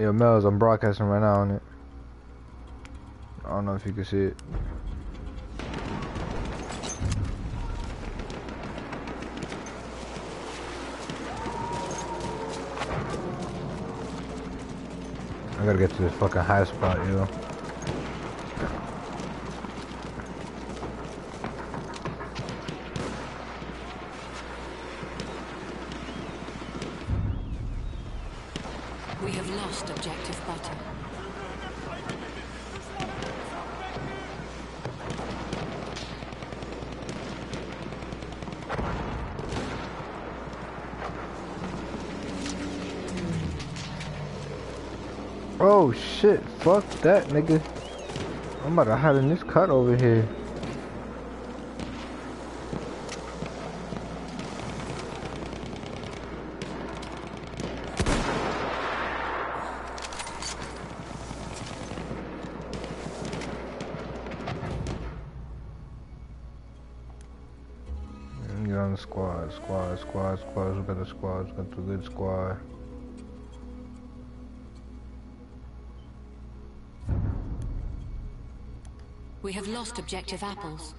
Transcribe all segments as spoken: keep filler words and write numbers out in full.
Yo, Mel's, I'm broadcasting right now on it. I don't know if you can see it. I gotta get to this fucking high spot, yo. We have lost objective butter. Oh shit, fuck that nigga. I'm about to hide in this cut over here. Get on the squad, squad, squad, squad. We got the squad, we got the good squad. We have lost objective apples.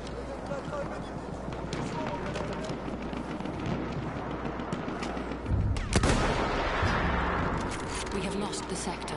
We have lost the sector.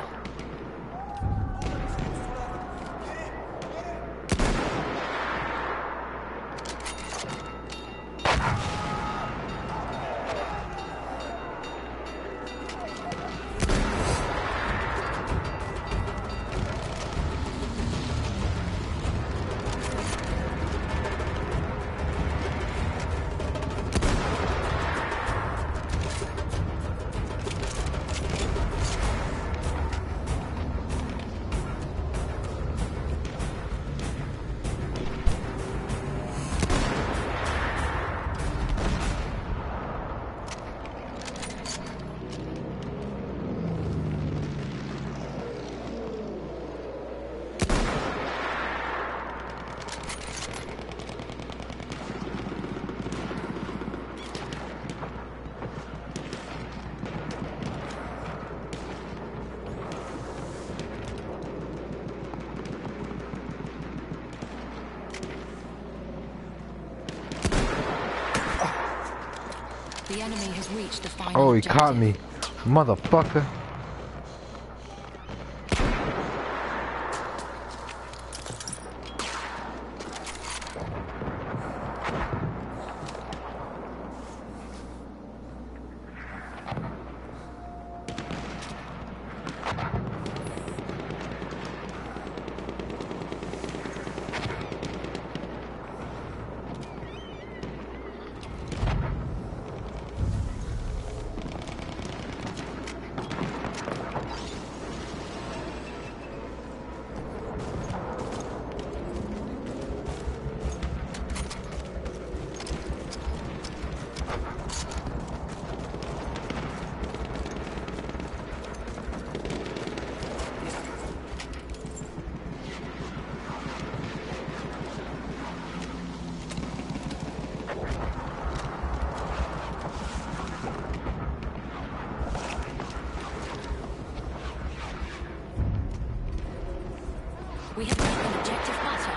The enemy has reached the final Oh, he objective. caught me. Motherfucker. We have taken objective butter.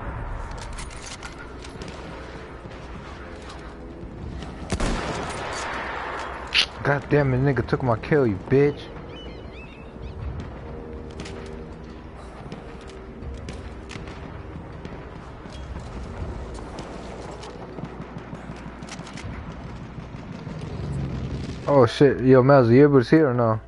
God damn it, nigga took my kill, you bitch. Oh shit, yo, Mels, you able to see it or no?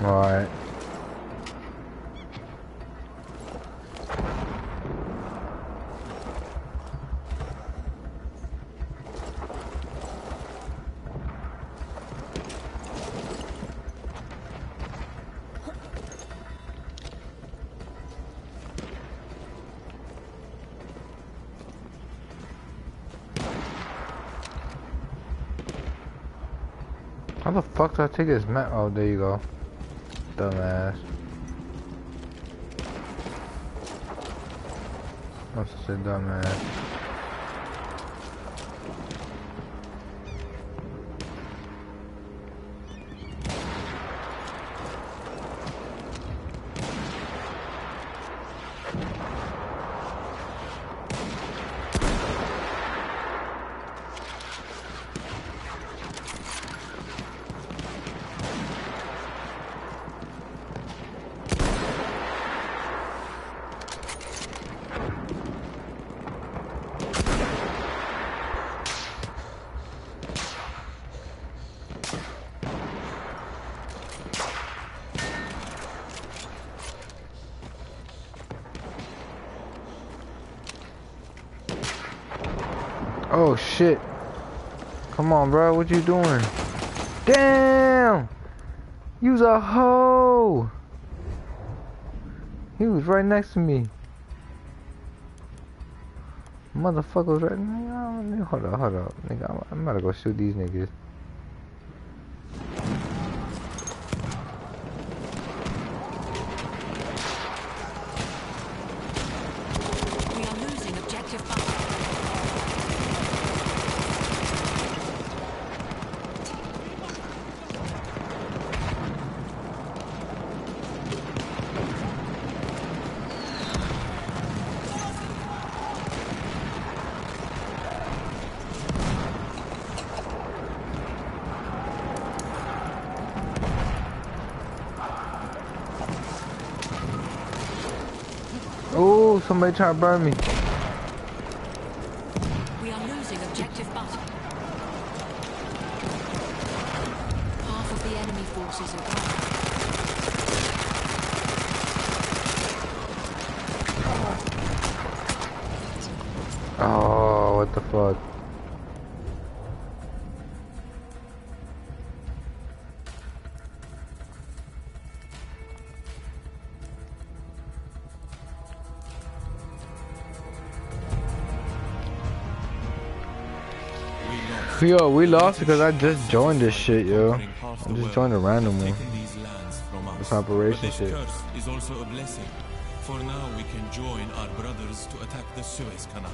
Alright. How the fuck do I take this map? Oh, there you go. Dumbass. Must have said dumbass. Oh shit. Come on, bro. What you doing? Damn! You's a hoe! He was right next to me. Motherfucker was right. Nigga, hold up, hold up. Nigga, I'm, I'm about to go shoot these niggas. We are losing objective Butter. Oh, somebody trying to burn me. We are losing objective Butter. Half of the enemy forces are gone. Oh, what the fuck? Yo, we lost because I just joined this shit, yo. I just joined a random one. This operation But this shit. curse is also a blessing. For now, we can join our brothers to attack the Suez Canal.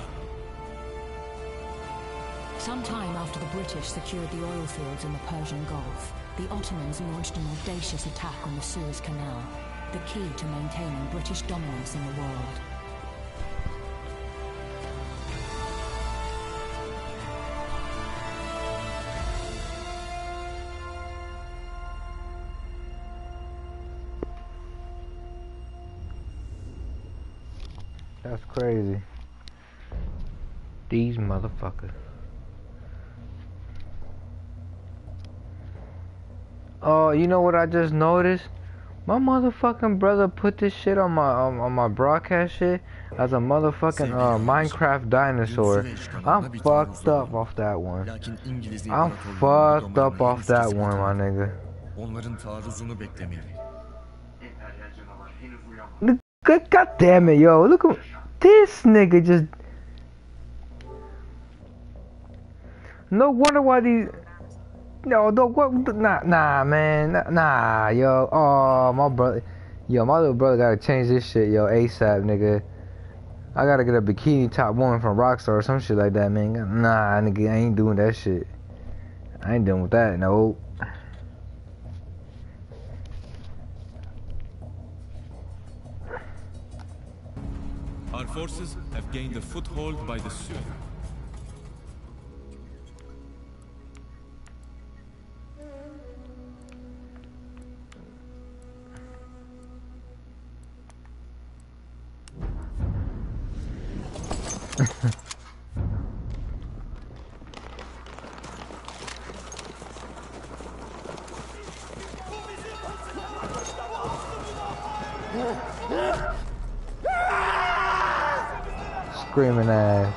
Sometime after the British secured the oil fields in the Persian Gulf, the Ottomans launched an audacious attack on the Suez Canal, the key to maintaining British dominance in the world. That's crazy. These motherfuckers. Oh, you know what I just noticed? My motherfucking brother put this shit on my um, on my broadcast shit as a motherfucking uh, Minecraft dinosaur. I'm fucked up off that one. I'm fucked up off that one, my nigga. God, God damn it, yo! Look at this nigga just. No wonder why these. No, no, what? Nah, nah, man, nah, nah, yo. Oh, my brother, yo, my little brother gotta change this shit, yo, ASAP, nigga. I gotta get a bikini top one from Rockstar or some shit like that, man. Nah, nigga, I ain't doing that shit. I ain't doing with that, no. Our forces have gained a foothold by the Suez. screaming ass.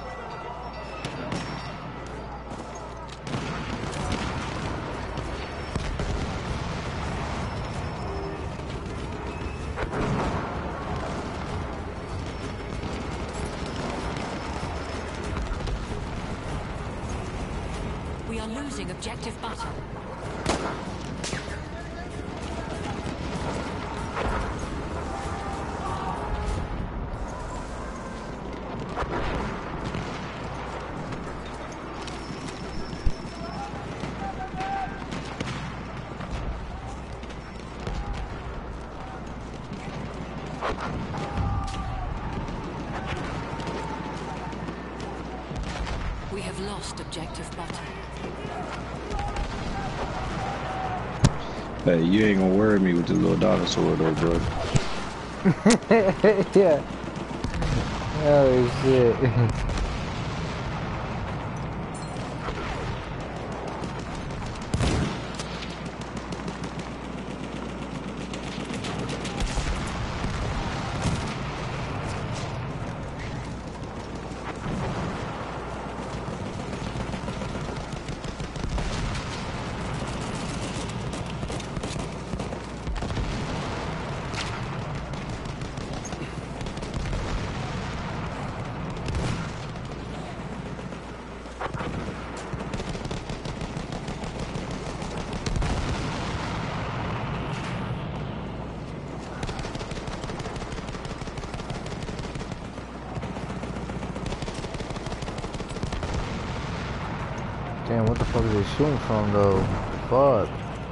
We are losing objective butter. We have lost objective butter. Hey, you ain't gonna worry me with the little dinosaur though, bro. Yeah. Oh shit. Damn, what the fuck is they shooting from though? Fuck.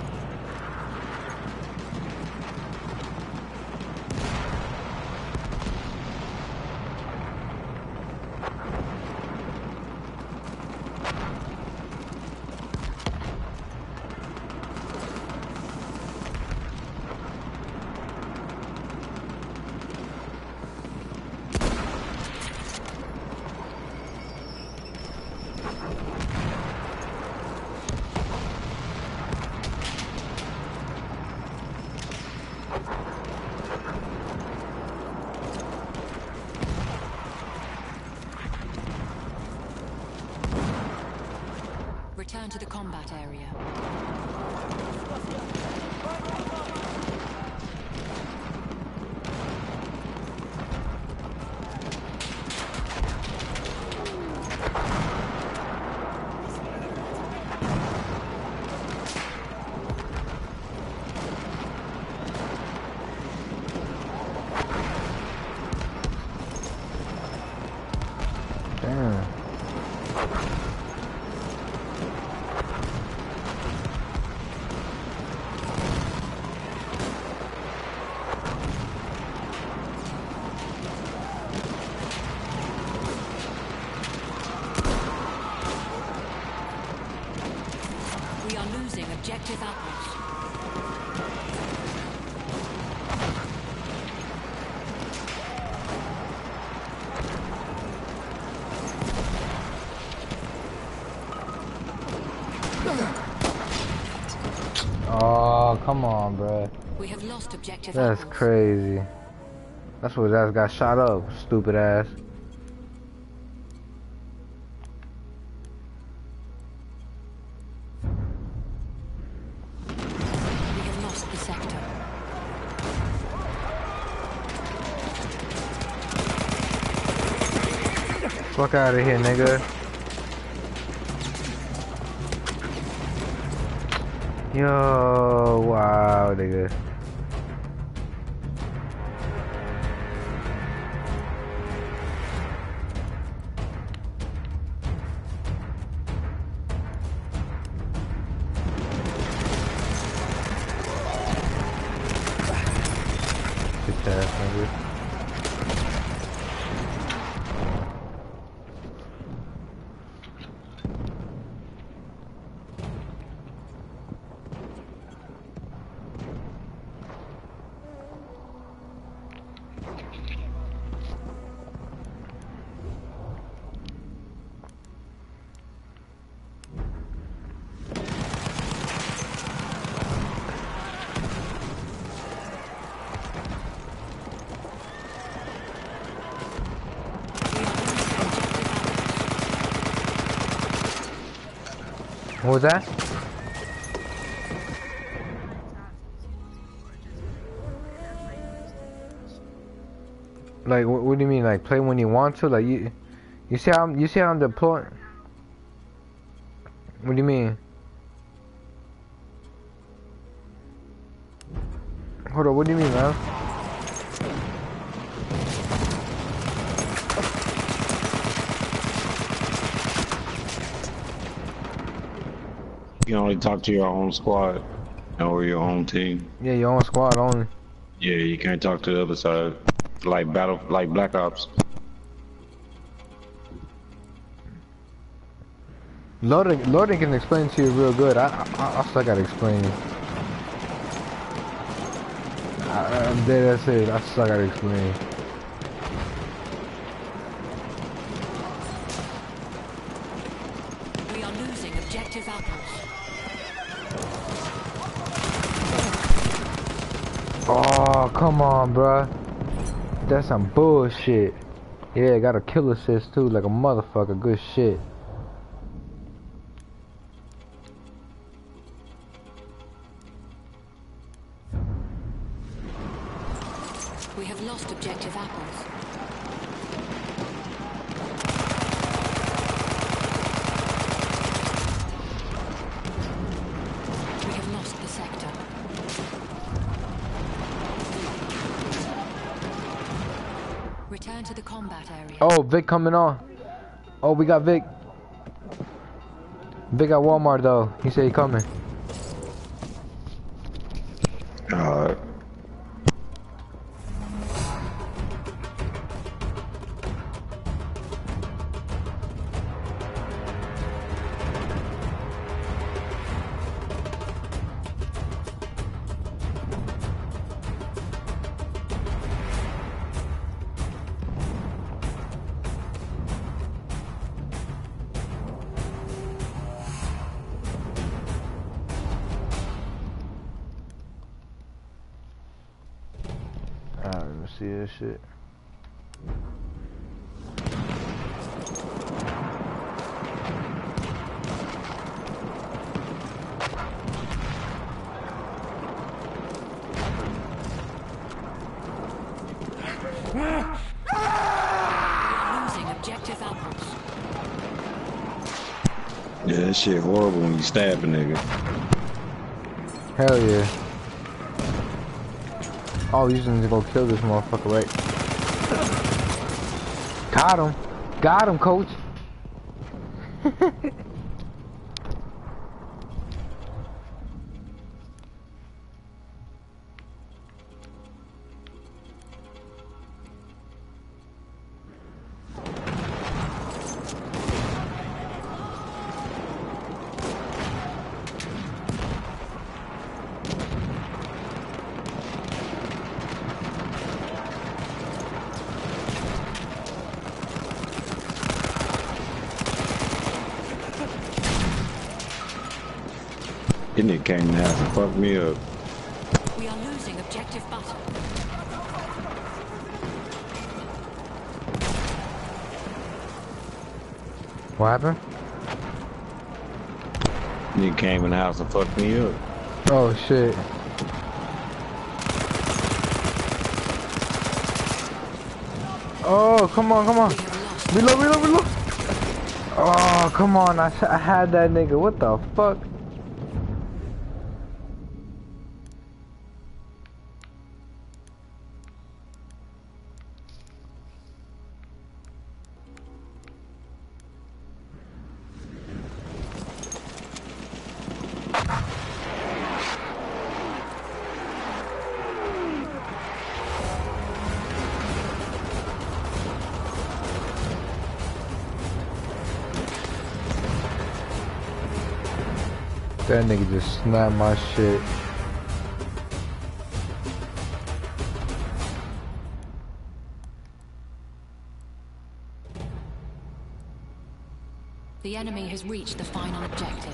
Return to the combat area. Damn. We are losing objective apples. Oh, come on, bruh. We have lost objective That's apples. crazy. That's what his ass got shot up, stupid ass. We have lost the sector. Fuck out of here, nigga. Yo, wow, nigga. Bitch ass nigga. What was that? Like, what, what do you mean? Like, play when you want to? Like, you, you see how I'm, you see how I'm deploying? What do you mean? Hold on, what do you mean, man? You can only talk to your own squad or your own team. Yeah, your own squad only. Yeah, you can't talk to the other side. Like battle, like Black Ops. Loading, loading can explain to you real good. I, I, I still gotta explain. I, I'm dead. That's it. I still gotta explain. We are losing objective apples. Oh, come on, bruh. That's some bullshit. Yeah, got a kill assist too, like a motherfucker. Good shit. We have lost objective apples. We have lost the sector. Return to the combat area. Oh, Vic coming on. Oh, we got Vic. Vic at Walmart though. He said he coming. Alright. Alright, let me see this shit. Losing objective apples. Yeah, that shit horrible when you stab a nigga. Hell yeah. Oh, you just need to go kill this motherfucker, right? Got him. Got him, coach. That nigga came in the house and fucked me up. We are losing objective butter. What happened? Nigga came in the house and fucked me up. Oh shit. Oh, come on, come on. Reload, reload, reload. Oh, come on. I, I had that nigga. What the fuck? That nigga just snapped my shit. The enemy has reached the final objective.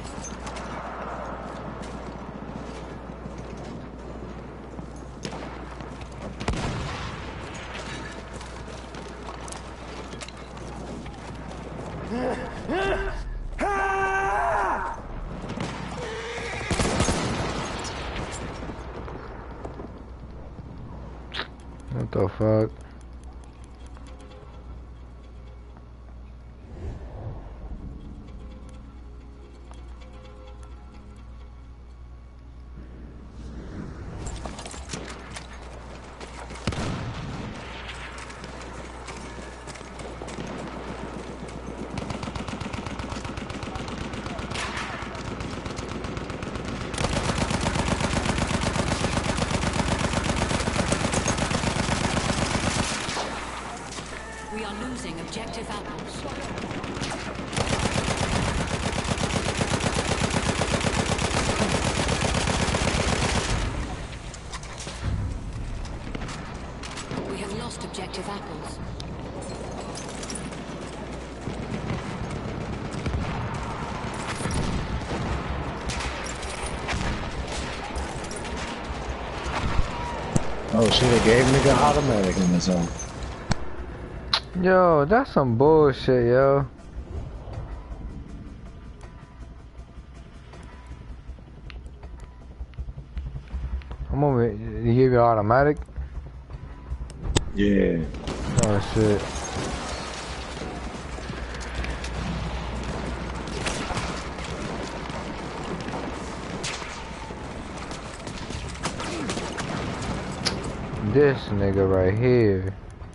The fuck? We are losing objective apples. We have lost objective apples. Oh shit, they gave nigga automatic in this zone. Yo, that's some bullshit, yo. I'm over here. You give you automatic? Yeah. Oh shit. This nigga right here.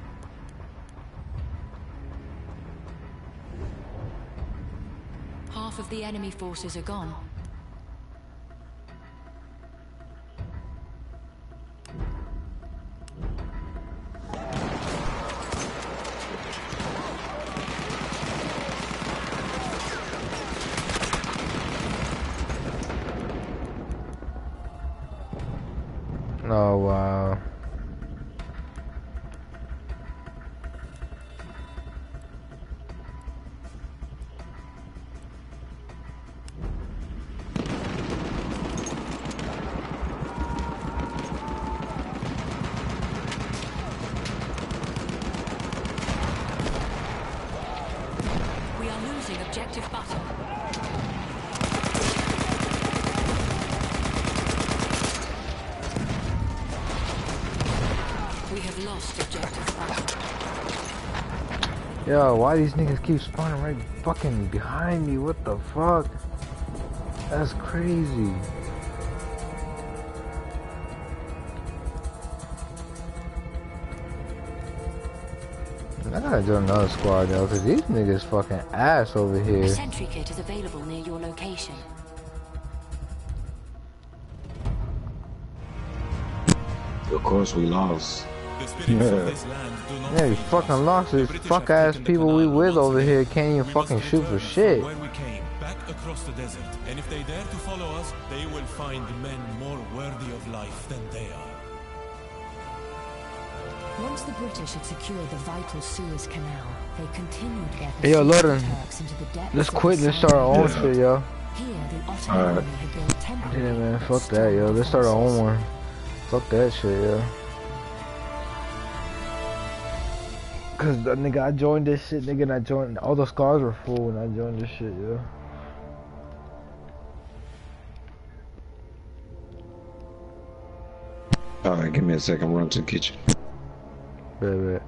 Half of the enemy forces are gone. Oh wow. We are losing objective butter. We have lost objective butter. Yo, why these niggas keep spawning right fucking behind me? What the fuck? That's crazy. I gotta join another squad, yo, cause these niggas fucking ass over A here. sentry kit is available near your location. Of course we lost. The spirits of this land do not Yeah, you feed fucking us. lost The these British fuck have ass taken the people we canal with once over again. here can't even We fucking must shoot for return shit. from where we came, back across the desert. And if they dare to follow us, they will find men more worthy of life than they are. Once the British had secured the vital Suez Canal, they continued their Hey, yo, pursuit Loden, of the Turks into the depths let's of the quit, let's start our own Yeah. shit, yo. Here, the Ottoman Alright. army had built temporary Yeah, man, but fuck that, strong yo. Let's start our own defenses. one. Fuck that shit, yo. Cause uh, nigga, I joined this shit, nigga, and I joined. All the scars were full when I joined this shit, yo. Alright, give me a second, run to the kitchen. Baby.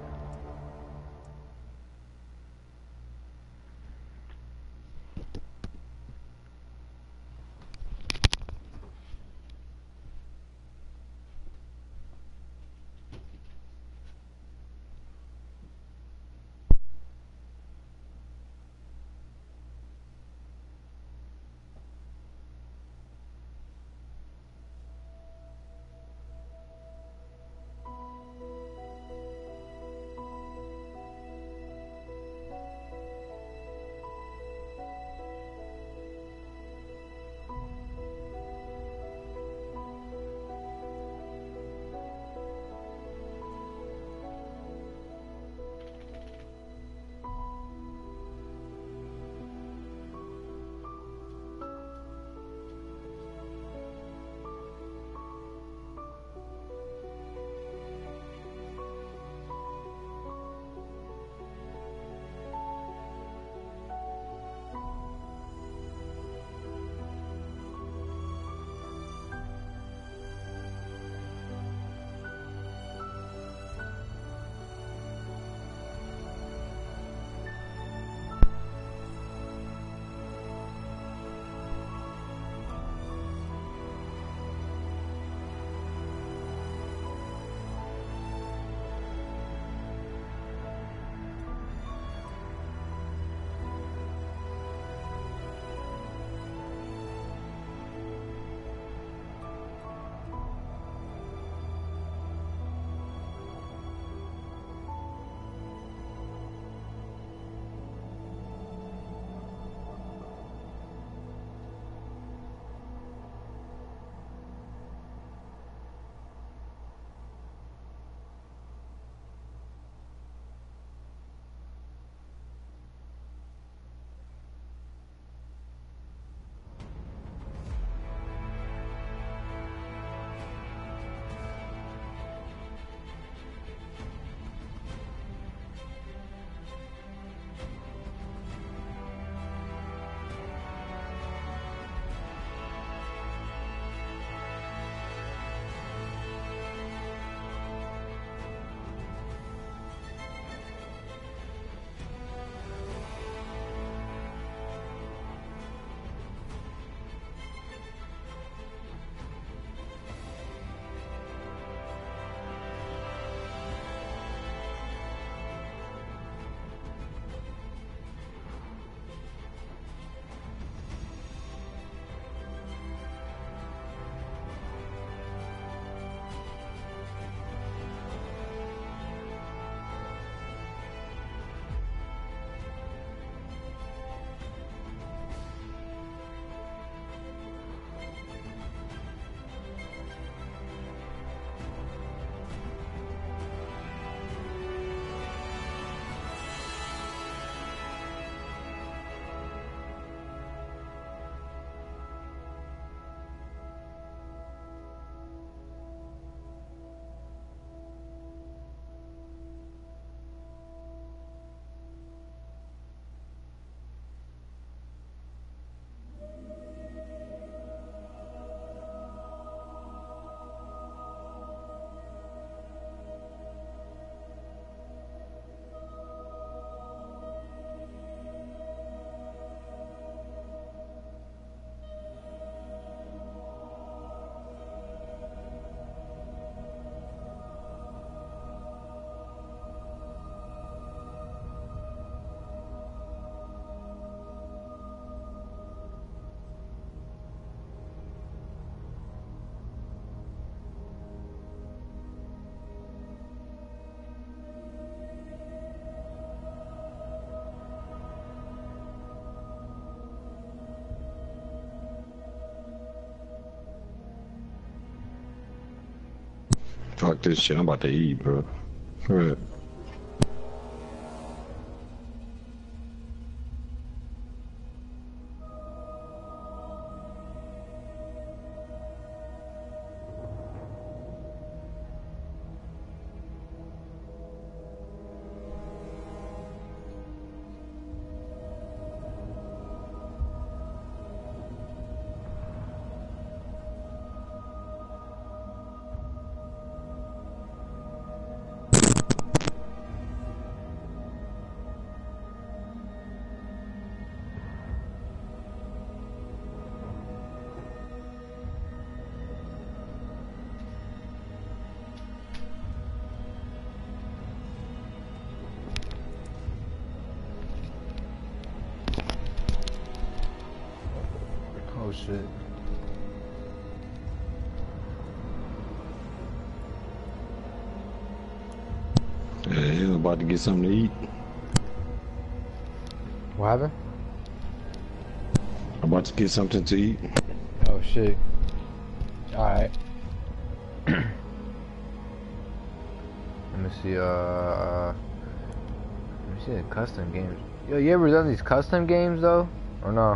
Fuck this shit. I'm about to eat, bro. Right. Oh shit. Yeah, he's about to get something to eat. What happened? I'm about to get something to eat. Oh shit. Alright. Let me see, uh... Let me see the custom games. Yo, you ever done these custom games though? Or no?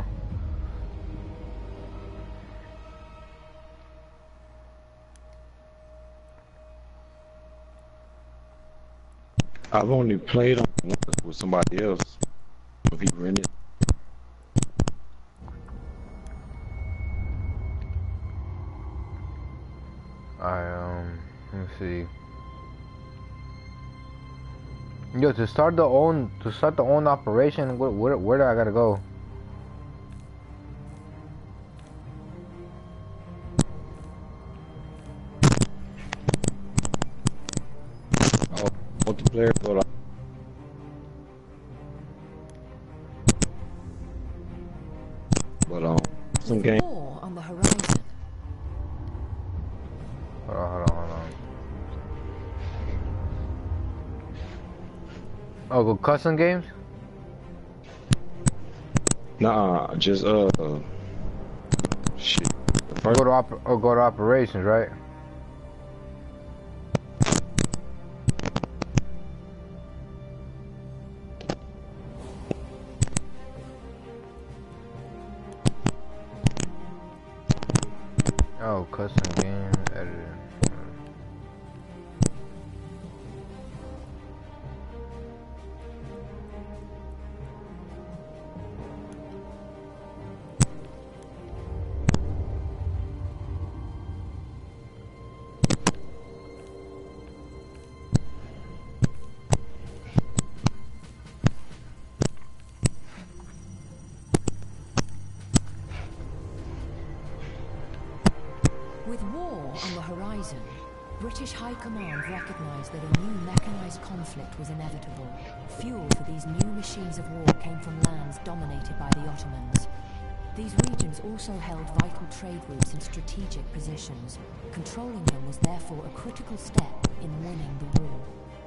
I've only played on once with somebody else. If he rented. I um, let me see. Yo, to start the own, to start the own operation, where, where, where do I gotta go? Oh, multiplayer, but but um, some game. War on the horizon. Hold on, hold on, hold on. Oh, go custom games? Nah, just uh, shit. The first Go to op or go to operations, right? Oh, custom game editor. With war on the horizon, British High Command recognized that a new mechanized conflict was inevitable. Fuel for these new machines of war came from lands dominated by the Ottomans. These regions also held vital trade routes and strategic positions. Controlling them was therefore a critical step in winning the war.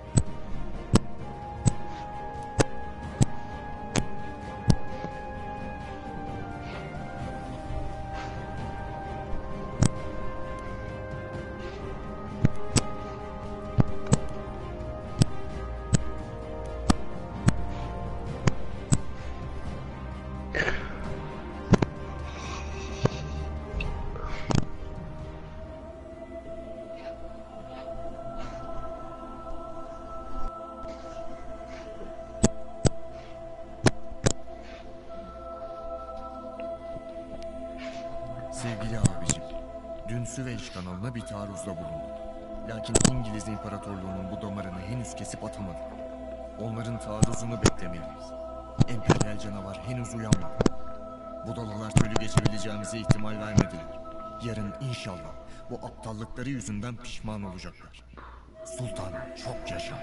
Sevgili abicim, dün Süveyş kanalına bir taarruzda bulundum. Lakin İngiliz İmparatorluğu'nun bu damarını henüz kesip atamadık. Onların taarruzunu beklemeliyiz. Emperyal canavar henüz uyanmadı. Budalalar çölü geçebileceğimize ihtimal vermediler. Yarın inşallah bu aptallıkları yüzünden pişman olacaklar. Sultan çok yaşa.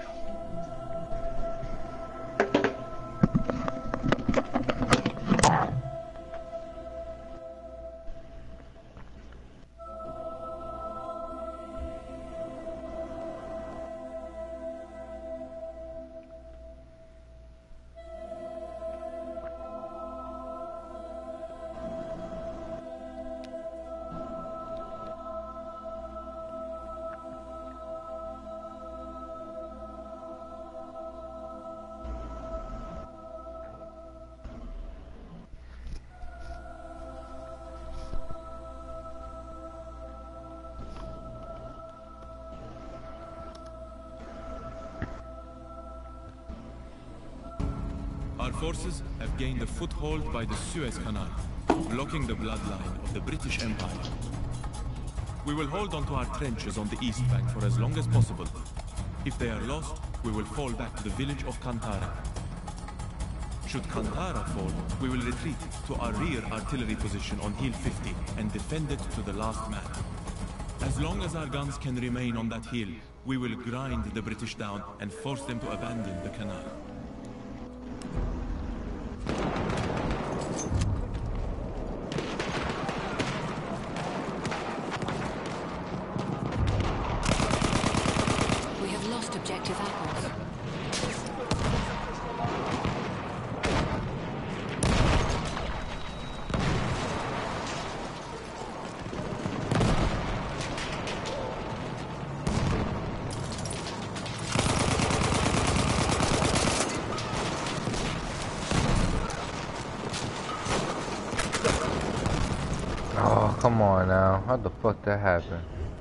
forces have gained a foothold by the Suez Canal, blocking the bloodline of the British Empire. We will hold onto our trenches on the east bank for as long as possible. If they are lost, we will fall back to the village of Kantara. Should Kantara fall, we will retreat to our rear artillery position on Hill fifty and defend it to the last man. As long as our guns can remain on that hill, we will grind the British down and force them to abandon the canal. We have lost objective apples. Come on now, how the fuck that happened?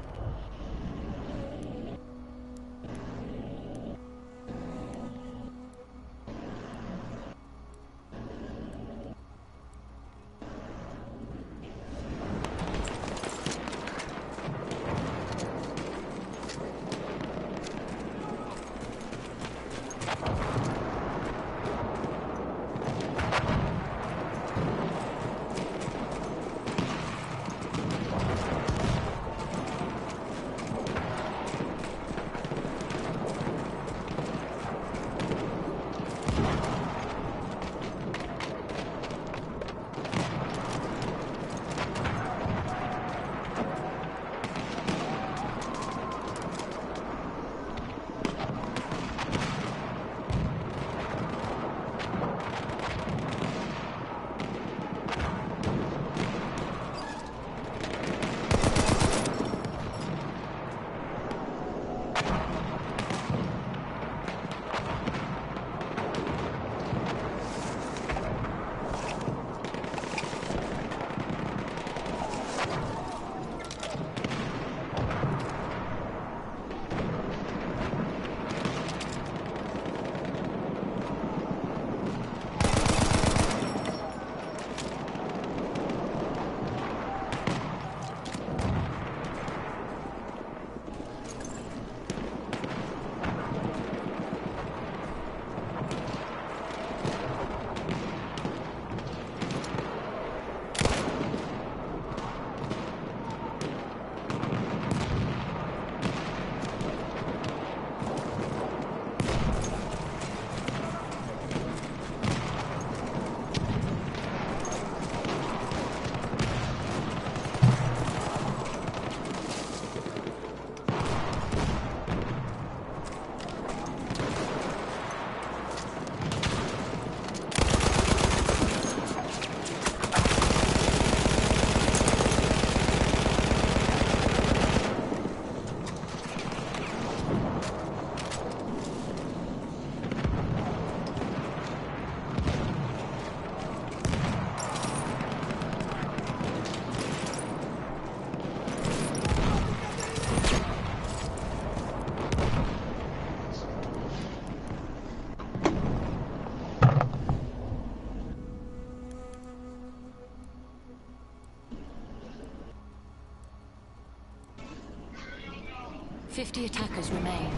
Fifty attackers remain.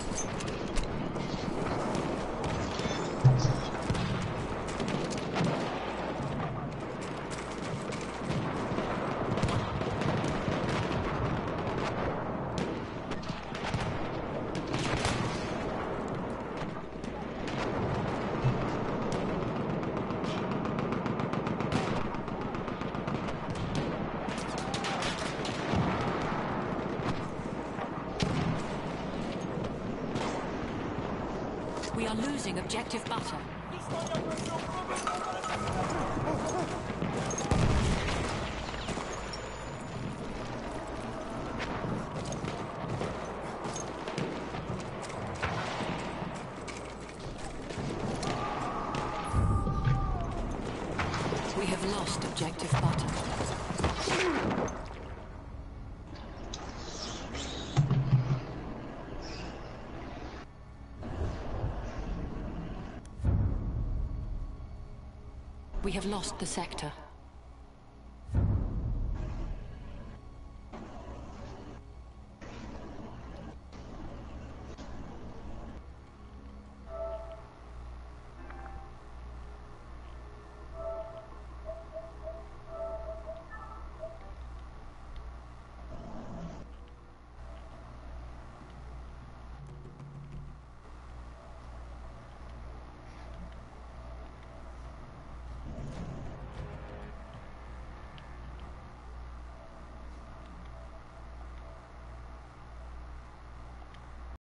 We are losing objective butter. We have lost objective butter. We have lost the sector.